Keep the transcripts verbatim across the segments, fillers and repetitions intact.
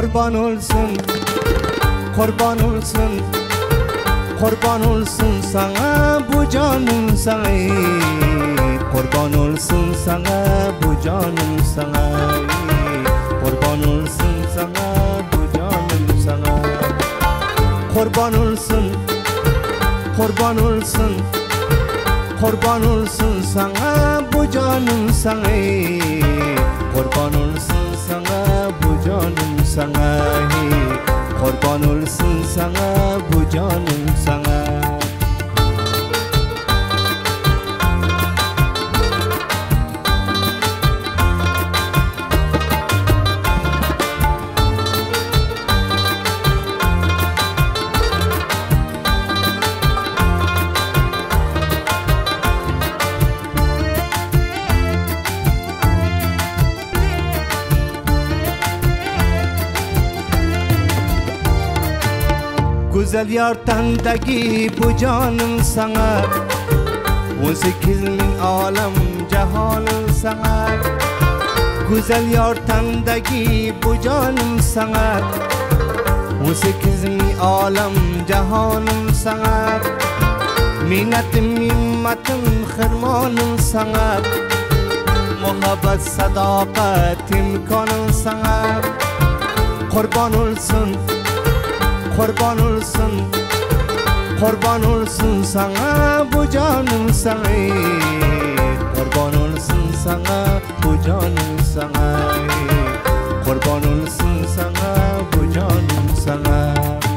Kurban olsun, kurban olsun, kurban olsun sana bu canım sana. Kurban olsun sana bu canım sana. Kurban olsun sana bu canım sana. Kurban olsun, kurban olsun, kurban olsun sana bu canım sana. Kurban olsun sana bu canım sana. Kurban olsun sana bu canım sana. Güzel yar tendeki bu canım sana. On sekiz bin alem cehalım sana. Güzel yar tendeki bu canım sana. On sekiz bin alem cehalım sana. Minnetim minnetim hırmanım sana. Muhabbet sadakat imkanım sana. Kurban olsun, kurban olsun, kurban olsun sana bu canım sana. Kurban olsun sana bu canım sana. Kurban olsun sana bu canım sana.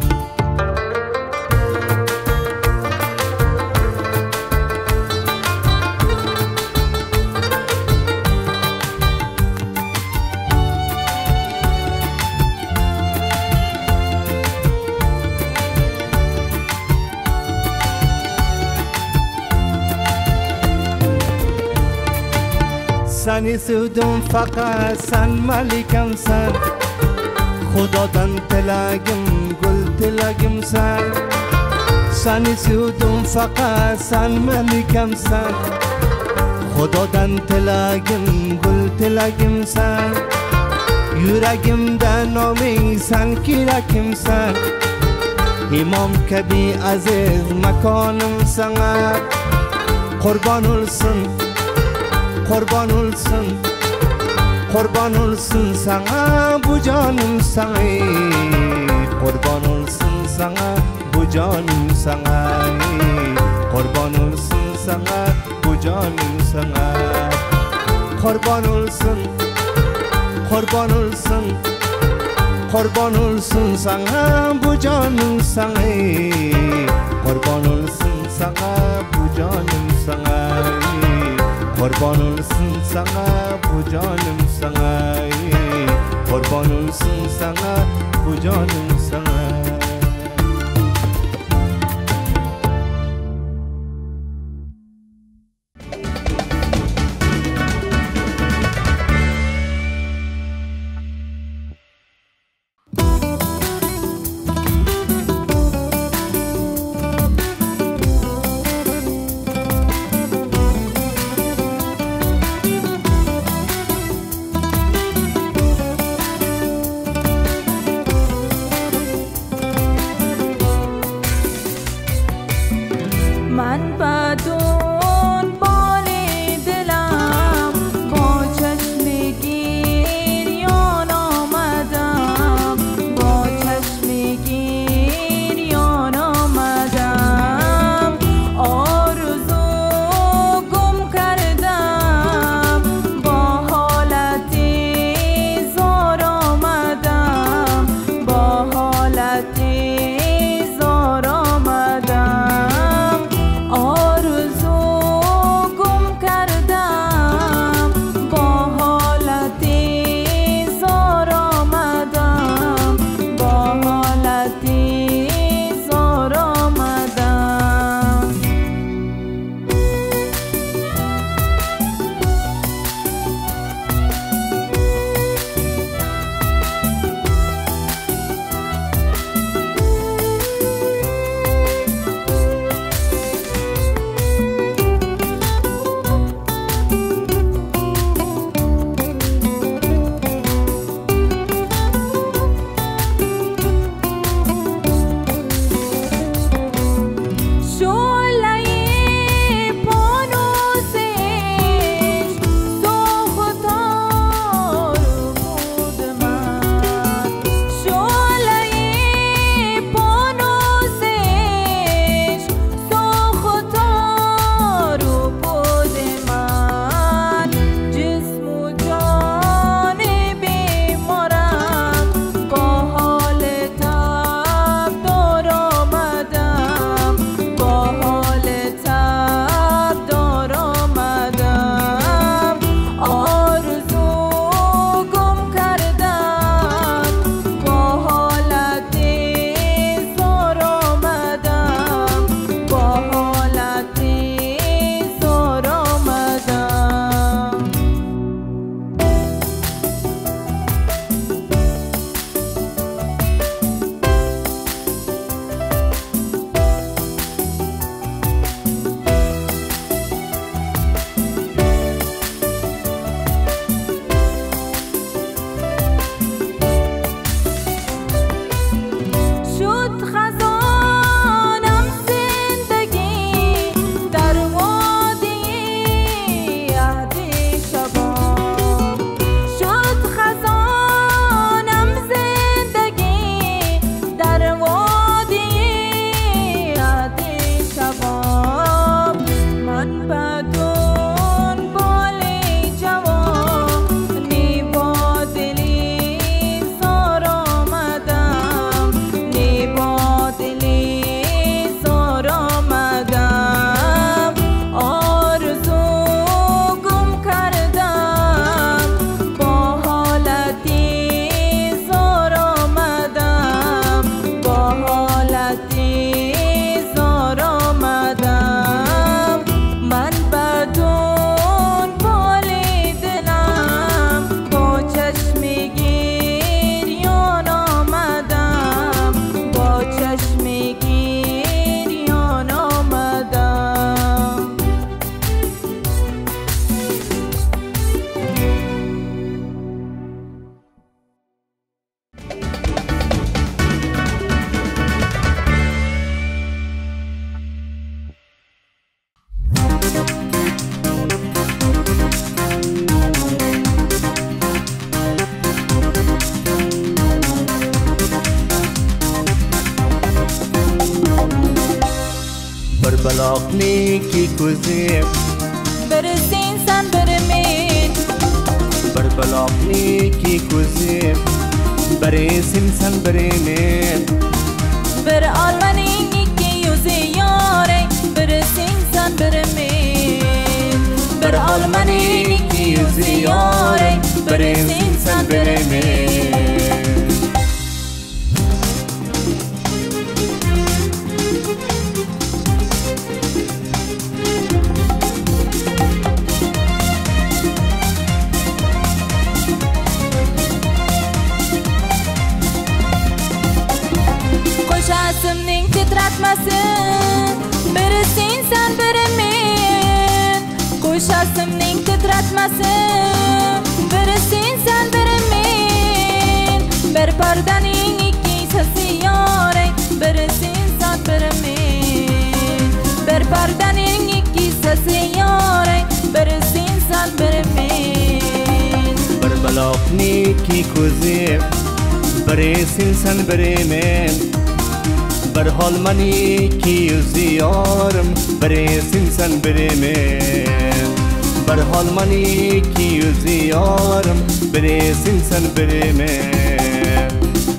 Seni sevdim fakat sen malikam sen. Xudodan tilagim gul tilagim sen. Seni sevdim fakat sen malikam sen. Xudodan tilagim gul tilagim sen. Yüreğimde noming sen kirakim sen. İmam Kabi aziz makanım sana. Kurban olsun, kurban olsun, kurban olsun sana bu canım sana. Kurban olsun sana bu canım sana. Kurban olsun sana bu canım sana. Kurban olsun, kurban olsun, kurban olsun sana bu canım sana. Kurban olsun sana bu canım sana. Kurban olsun sana bu canım sana. Kurban olsun sana bu canım sana. بلاقني كي كوزيب برسين سن برمين بربلاقني كي كوزيب برسين سن برمين بر آلمانی که یوزیاره برسین سن برمین بر آلمانی که یوزیاره برسین سن برمین Şahsımның titratmasın Birisin sen birimin Koy şahsımның titratmasın Birisin sen birimin Bir pardanın iki sesi yare Birisin sen birimin Bir pardanın iki sesi yare Birisin sen birimin Bir balaقني كي كوزيب برسين سن برمين برحال منی کی زیارم برسین سن برمین برحال منی کی زیارم برسین سن برمین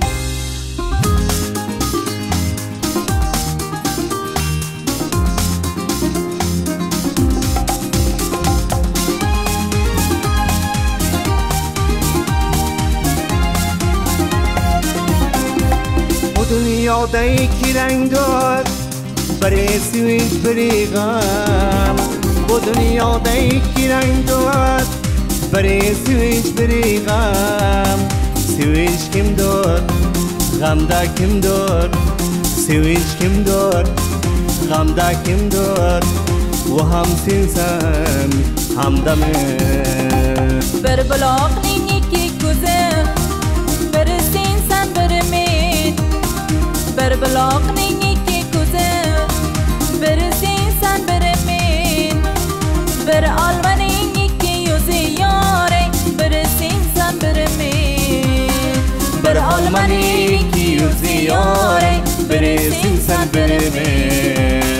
دنیا دایی کی رنگ دار برای سویش بری غم با دنیا دایی کی رنگ دار برای سویش بری غم سویش کم دار غم دا کم دار سویش کم دار غم دا کم دار و هم سینسن هم دمه بر بلاقنی کی گذر بر سینسن برمید بر بلاقنی کی گذر بر سینسن برمید بر آلمانی کی یوزیاره بر سینسن برمید بر آلمانی کی یوزیاره بر سینسن برمید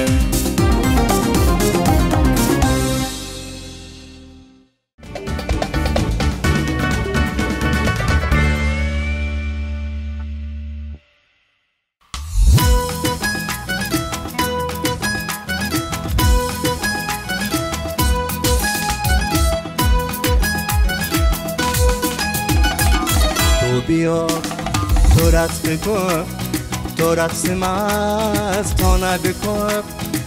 بیا تو رقص بکن تو رقص مستانه بکن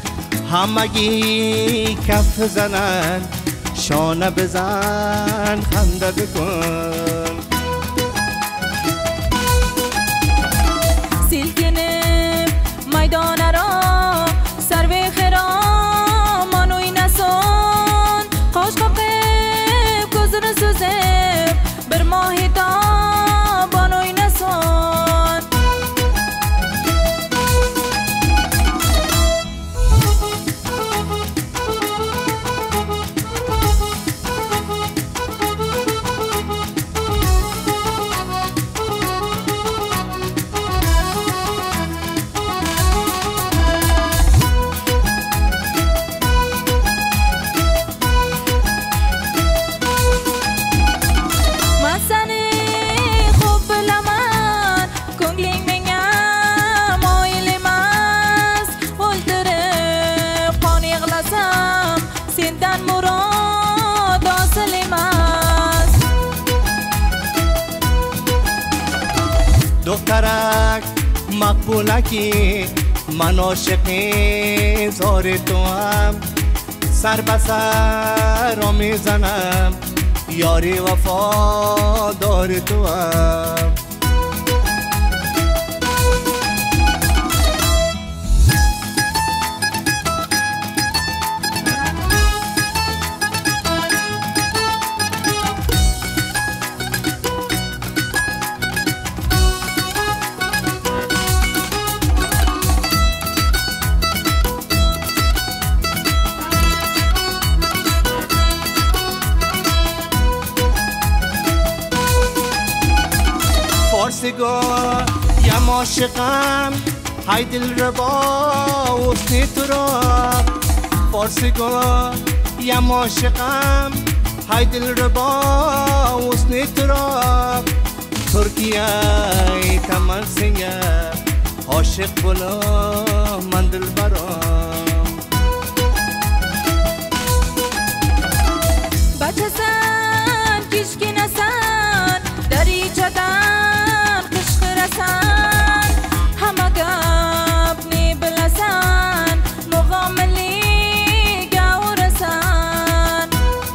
همگی کف زنن شانه بزن خنده بکن سیلکنم میدان را سر به خرام منوی نسان خوش قبل گذر سوزم بر ماهی دان دخترک مقبولکی من عاشق زار تو هم سر به سر را میزنم یاری وفادار تو هم فارسگاه یم عاشقم های دل ربا وسنی تو را فارسگان یم عاشقم های دل ربا وسنی تو را ترکیه تمن سنگه عاشق بلا من دل برام بچه سن کشکی نسن دری چدن قشق رسن همه گب نی بلسن مغاملی گو رسن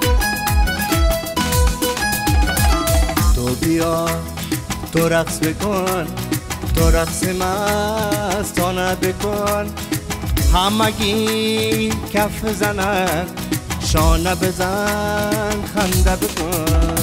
تو بیا تو رقص بکن تو رقص مستانه بکن همگی کف زنن شانه بزن خنده بکن